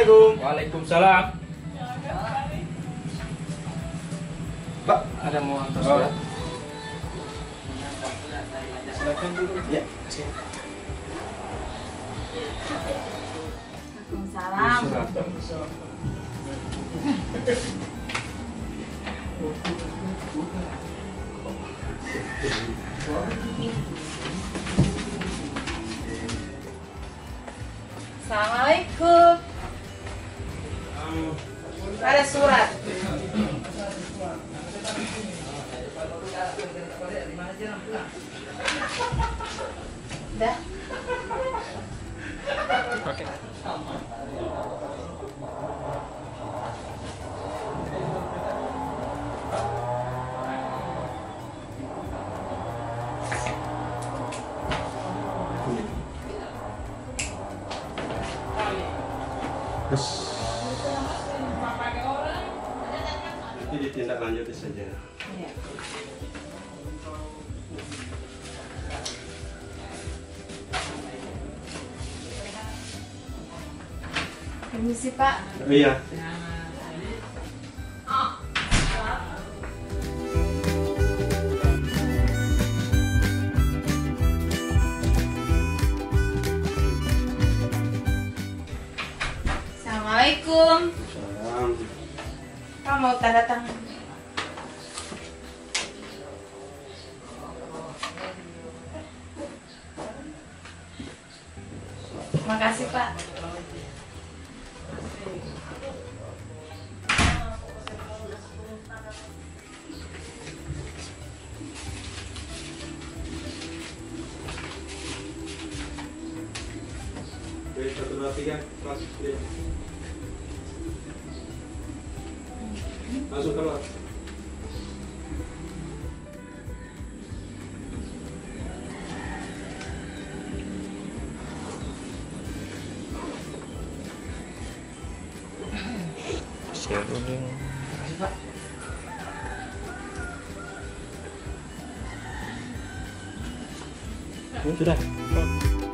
Assalamualaikum. Waalaikumsalam. Pak, ada mau antar surat? Silakan dulu. Ya. Waalaikumsalam. Assalamualaikum. Ada surat. Dah. Terus nanti ditindaklanjuti saja. Iya. Permisi Pak. Oh, iya. Assalamualaikum. Salam. Kamu mau tanda tangan? Makasih Pak. Oke, 1, 2, 3, kelas. Langsung keluar. Share dulu. Makasih, Pak. Sudah.